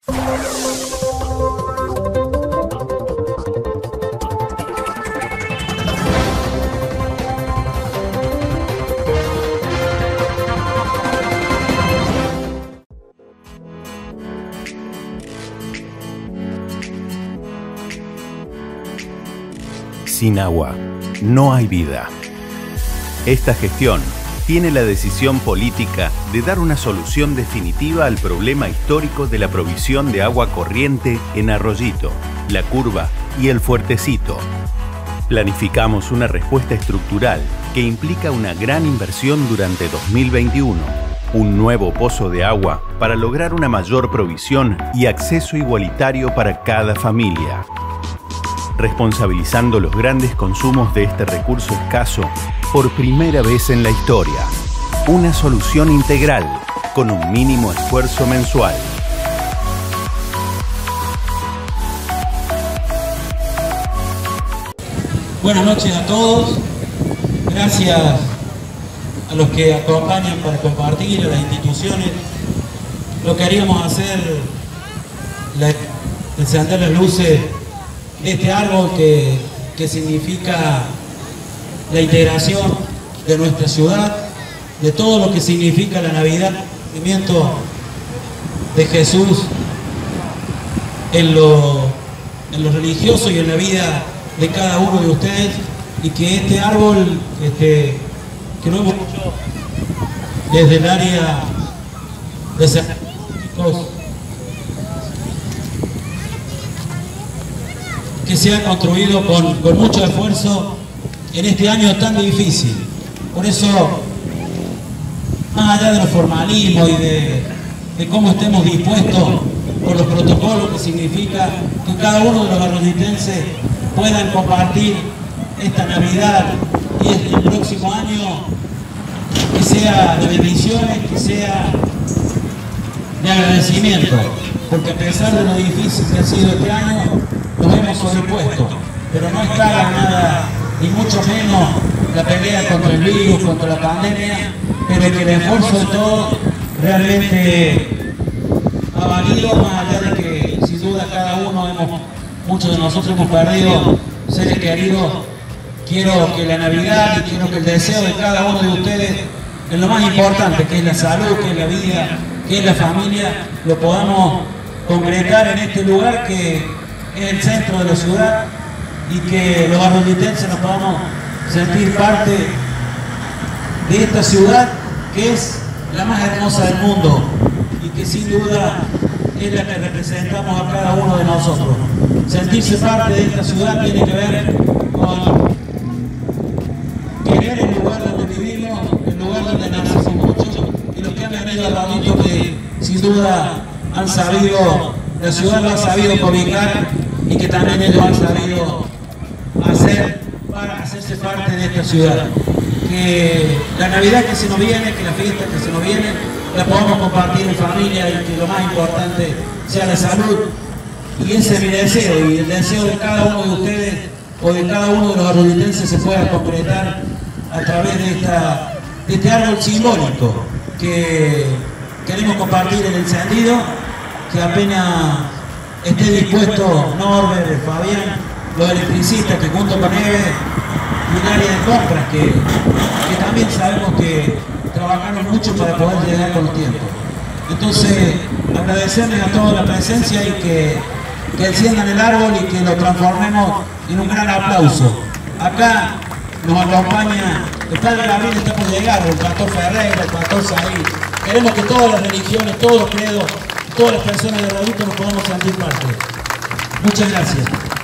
Sin agua, no hay vida. Esta gestión tiene la decisión política de dar una solución definitiva al problema histórico de la provisión de agua corriente en Arroyito, La Curva y El Fuertecito. Planificamos una respuesta estructural que implica una gran inversión durante 2021, un nuevo pozo de agua para lograr una mayor provisión y acceso igualitario para cada familia, responsabilizando los grandes consumos de este recurso escaso por primera vez en la historia. Una solución integral con un mínimo esfuerzo mensual. Buenas noches a todos. Gracias a los que acompañan para compartir, a las instituciones. Lo que haríamos hacer, encender las luces de este árbol que significa la integración de nuestra ciudad, de todo lo que significa la Navidad, el nacimiento de Jesús en lo religioso y en la vida de cada uno de ustedes, y que este árbol que lo hemos hecho desde el área de servicios, que se ha construido con mucho esfuerzo en este año tan difícil. Por eso, más allá de los formalismos y de cómo estemos dispuestos por los protocolos, que significa que cada uno de los arroyitenses puedan compartir esta Navidad y el próximo año, que sea de bendiciones, que sea de agradecimiento, porque a pesar de lo difícil que ha sido este año, nos hemos sobrepuesto, pero no escala nada, ni mucho menos la pelea contra el virus, contra la pandemia, pero que el esfuerzo de todos realmente ha valido, más allá de que sin duda cada uno muchos de nosotros hemos perdido seres queridos. Quiero que la Navidad y quiero que el deseo de cada uno de ustedes, en lo más importante, que es la salud, que es la vida, que es la familia, lo podamos concretar en este lugar que es el centro de la ciudad, y que los arroyitenses nos podamos sentir parte de esta ciudad que es la más hermosa del mundo y que sin duda es la que representamos a cada uno de nosotros. Sentirse parte de esta ciudad tiene que ver con querer el lugar donde vivimos, el lugar donde nacimos muchos, y los que han venido a Arroyito, que sin duda han sabido, la ciudad lo ha sabido ubicar, y que también ellos han sabido hacer para hacerse parte de esta ciudad. Que la Navidad que se nos viene, que la fiesta que se nos viene, la podamos compartir en familia, y que lo más importante sea la salud. Y ese es mi deseo, y el deseo de cada uno de ustedes o de cada uno de los arroyitenses se pueda concretar a través de este árbol simbólico que queremos compartir el encendido, que apenas esté dispuesto Norbert, Fabián, los electricistas, que junto con Eve y el área de compras, que también sabemos que trabajaron mucho para poder llegar con los tiempos. Entonces, agradecerles a todos la presencia, y que enciendan el árbol y que lo transformemos en un gran aplauso. Acá nos acompaña el Padre Gabriel, está por llegar, el Pastor Ferreira, el Pastor Saí. Queremos que todas las religiones, todos los credos, todas las personas de Arroyito nos podamos sentir parte. Muchas gracias.